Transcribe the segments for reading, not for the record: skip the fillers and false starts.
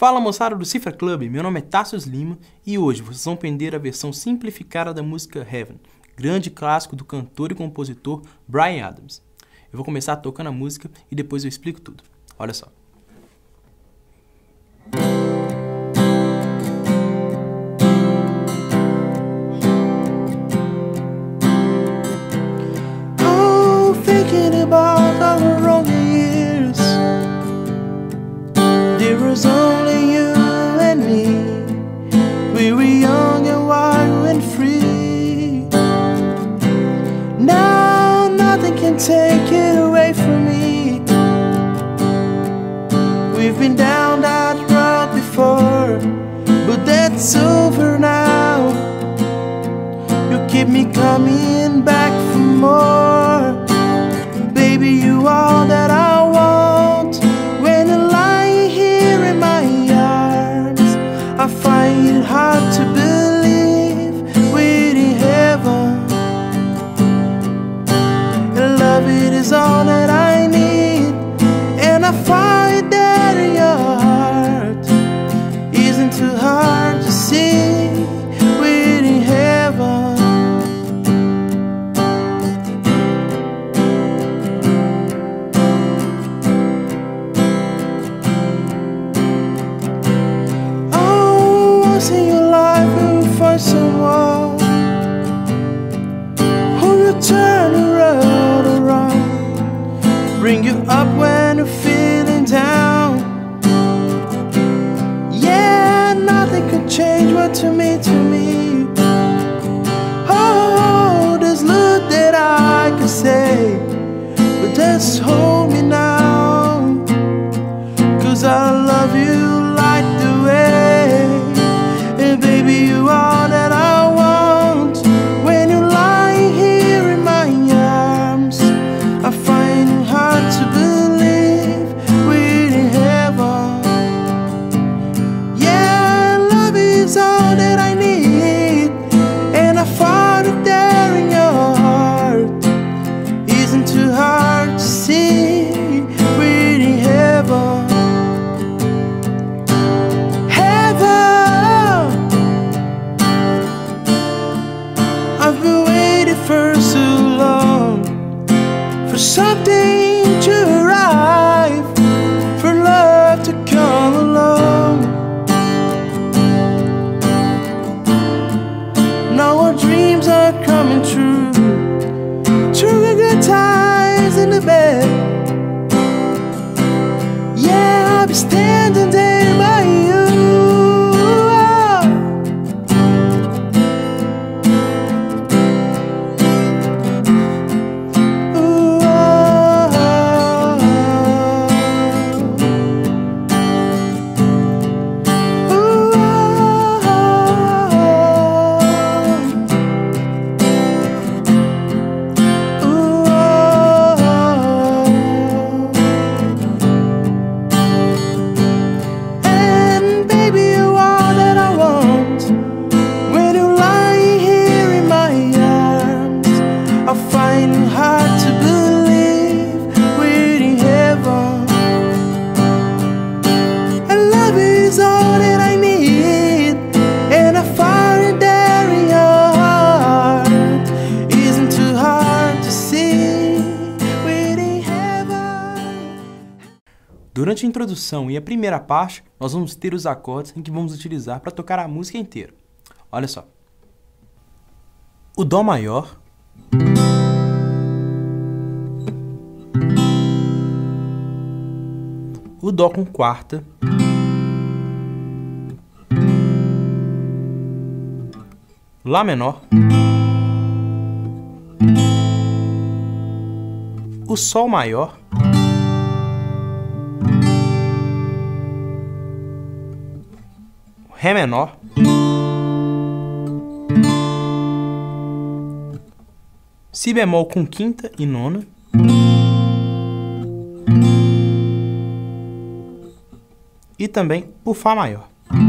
Fala moçada do Cifra Club, meu nome é Tassius Lima e hoje vocês vão aprender a versão simplificada da música Heaven, grande clássico do cantor e compositor Bryan Adams. Eu vou começar tocando a música e depois eu explico tudo. Olha só. Oh, thinking about our wrong years, there was only you and me. We were young and wild and free. Now nothing can take it away from me. We've been down that road before, but that's over now. You keep me coming back for more. Baby, you are that I want. When you're lying here in my arms, I find it hard to believe we're in heaven. And love, it is all that I need. And I find that in your heart isn't too hard to see. We're in heaven. In your life you'll find someone who will turn your world around, bring you up when you're feeling down. Yeah, nothing could change what you mean to me. Oh, there's little that I can say, but just hold me now, 'cause I love you like the way. Baby, you are that I want. When you're lying here in my arms, I find it hard to believe we're in heaven. Yeah, love is all that I need, and I found it there in your heart. Isn't too hard to see we're in heaven. I've been waiting for so long for something to arrive, for love to come along. Now our dreams are coming true, through the good times in the bed. Yeah, I'll be standing there by you. Durante a introdução e a primeira parte, nós vamos ter os acordes em que vamos utilizar para tocar a música inteira. Olha só. O Dó maior, o Dó com quarta, Lá menor, o Sol maior, Ré menor, Si bemol com quinta e nona, e também o Fá maior.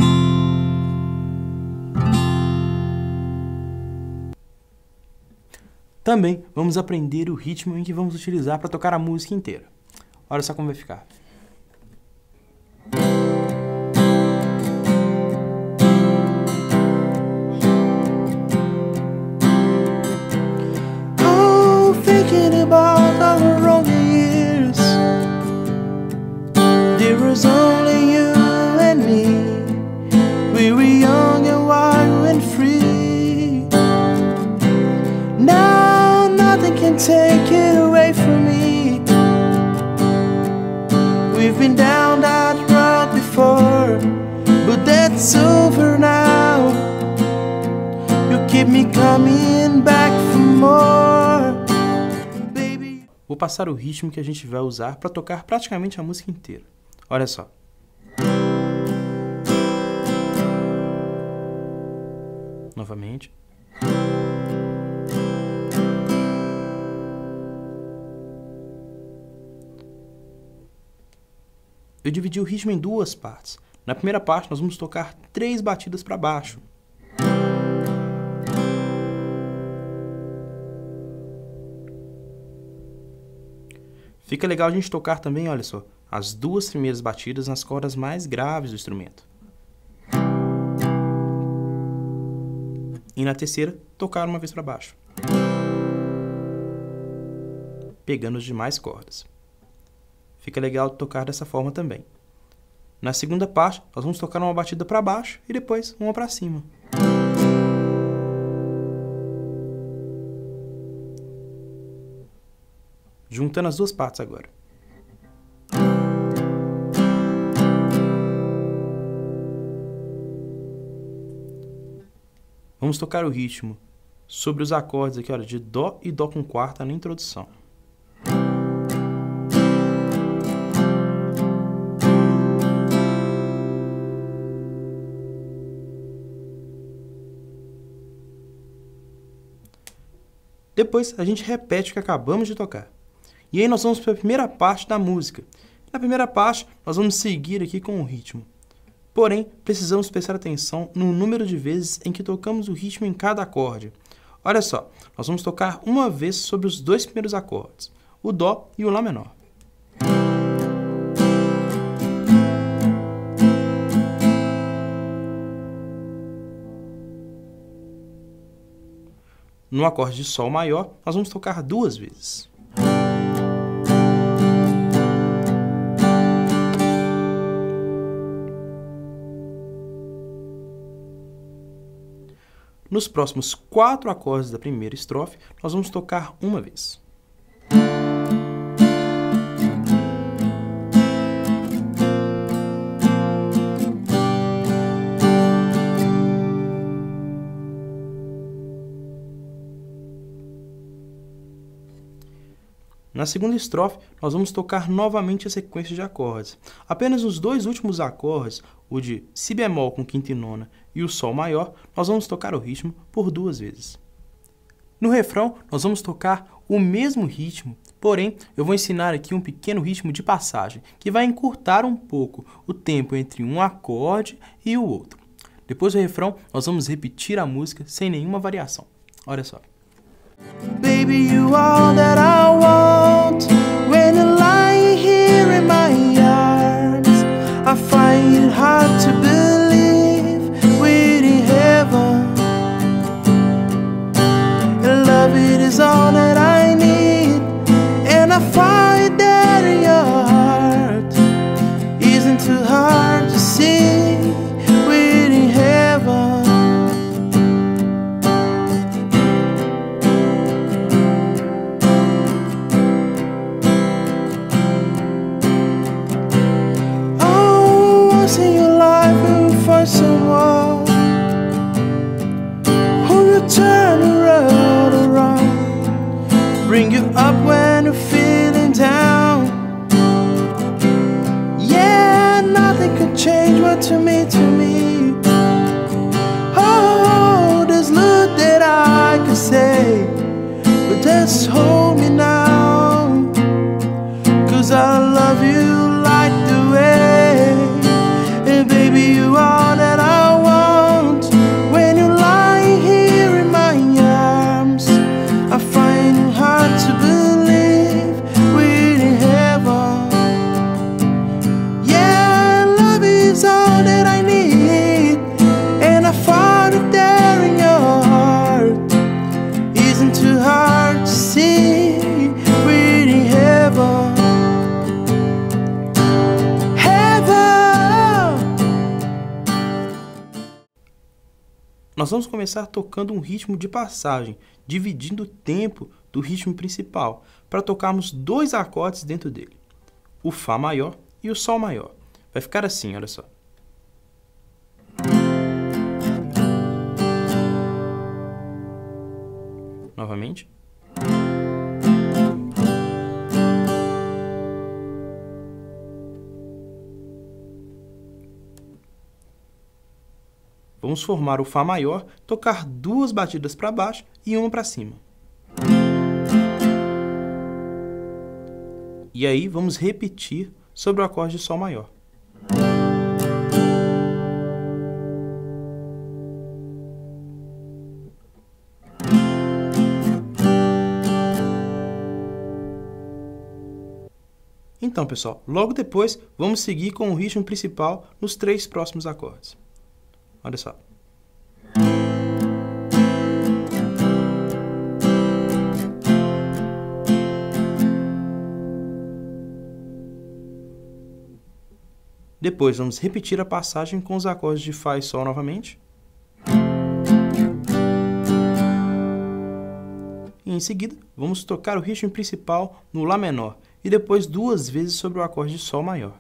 Também vamos aprender o ritmo em que vamos utilizar para tocar a música inteira. Olha só como vai ficar. take it away from me. We've been down that road before, but that's over now. You keep me coming back for more, baby. Vou passar o ritmo que a gente vai usar para tocar praticamente a música inteira. Olha só. Novamente. Eu dividi o ritmo em duas partes. Na primeira parte, nós vamos tocar 3 batidas para baixo. Fica legal a gente tocar também, olha só, as 2 primeiras batidas nas cordas mais graves do instrumento. E na terceira, tocar uma vez para baixo, pegando as demais cordas. Fica legal tocar dessa forma também. Na segunda parte, nós vamos tocar uma batida para baixo e depois uma para cima. Juntando as 2 partes agora. Vamos tocar o ritmo sobre os acordes aqui, olha, de Dó e Dó com quarta na introdução. Depois a gente repete o que acabamos de tocar. E aí nós vamos para a primeira parte da música. Na primeira parte nós vamos seguir aqui com o ritmo. Porém, precisamos prestar atenção no número de vezes em que tocamos o ritmo em cada acorde. Olha só, nós vamos tocar uma vez sobre os 2 primeiros acordes, o Dó e o Lá menor. No acorde de Sol maior, nós vamos tocar 2 vezes. Nos próximos 4 acordes da primeira estrofe, nós vamos tocar uma vez. Na segunda estrofe, nós vamos tocar novamente a sequência de acordes. Apenas os 2 últimos acordes, o de Si bemol com quinta e nona e o Sol maior, nós vamos tocar o ritmo por 2 vezes. No refrão, nós vamos tocar o mesmo ritmo, porém, eu vou ensinar aqui um pequeno ritmo de passagem, que vai encurtar um pouco o tempo entre um acorde e o outro. Depois do refrão, nós vamos repetir a música sem nenhuma variação. Olha só. Baby, you are that I want. When you lie here in my arms, I find it hard to believe we're in heaven. And love, it is all that I need. And I find that in your heart isn't too hard to see. We're in heaven. In your life and find someone who will turn around, bring you up when you're feeling down. Yeah, nothing could change what you mean to me. Oh, there's little that I could say, but just hold me now, 'cause I love you like the way. Baby, you are that I want. When you lie here in my arms, I find it hard to believe we're in heaven. Yeah, love is all that I need, and I found it there in your heart. Isn't too hard to see we're in heaven. Nós vamos começar tocando um ritmo de passagem, dividindo o tempo do ritmo principal para tocarmos 2 acordes dentro dele, o Fá maior e o Sol maior. Vai ficar assim, olha só. Novamente. Vamos formar o Fá maior, tocar 2 batidas para baixo e 1 para cima. E aí vamos repetir sobre o acorde de Sol maior. Então, pessoal, logo depois vamos seguir com o ritmo principal nos 3 próximos acordes. Olha só. Depois vamos repetir a passagem com os acordes de Fá e Sol novamente. E em seguida, vamos tocar o ritmo principal no Lá menor e depois 2 vezes sobre o acorde de Sol maior.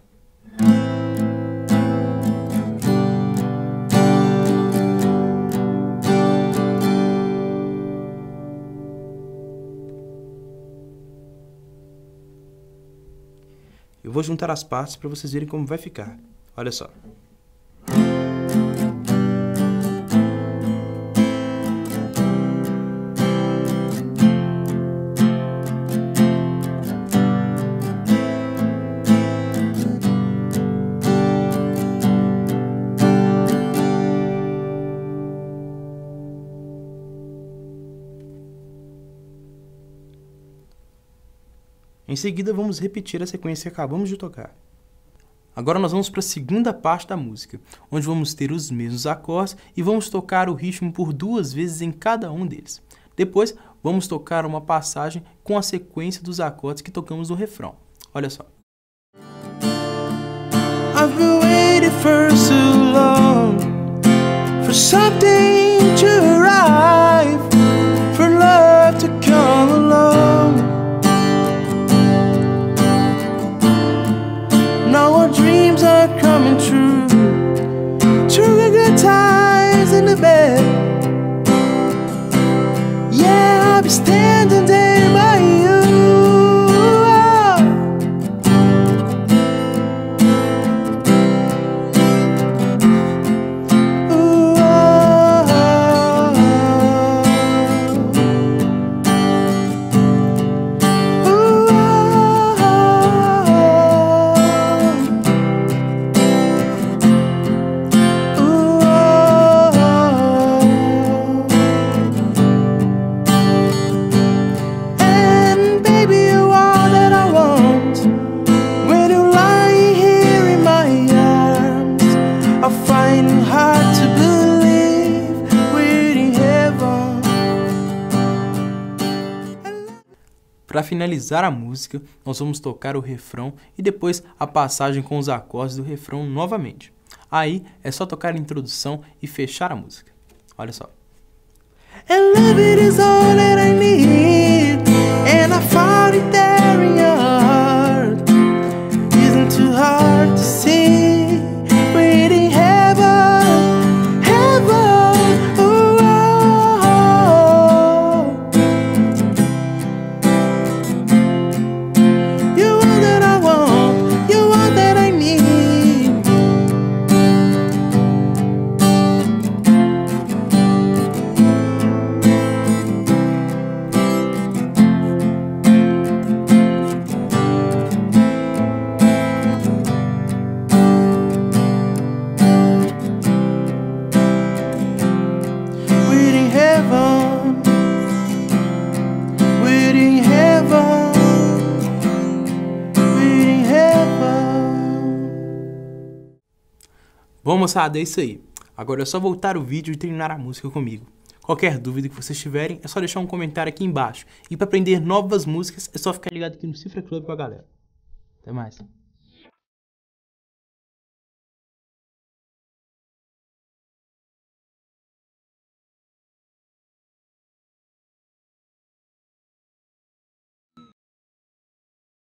Eu vou juntar as partes para vocês verem como vai ficar. Olha só. Em seguida, vamos repetir a sequência que acabamos de tocar. Agora nós vamos para a segunda parte da música, onde vamos ter os mesmos acordes e vamos tocar o ritmo por 2 vezes em cada um deles. Depois, vamos tocar uma passagem com a sequência dos acordes que tocamos no refrão. Olha só. I've been waiting for so long for something to arrive, for love to come along. Now our dreams are coming true, through the good times in the bed. Yeah, I'll be standing there by you. Para finalizar a música, nós vamos tocar o refrão e depois a passagem com os acordes do refrão novamente. Aí é só tocar a introdução e fechar a música. Olha só. And love it is all that I need, and I found it there in your heart. Isn't too hard to see, waiting heaven, heaven, oh, oh. You are that I want, you are that I need. Bom, moçada, é isso aí. Agora é só voltar o vídeo e terminar a música comigo. Qualquer dúvida que vocês tiverem, é só deixar um comentário aqui embaixo. E para aprender novas músicas, é só ficar ligado aqui no Cifra Club com a galera. Até mais.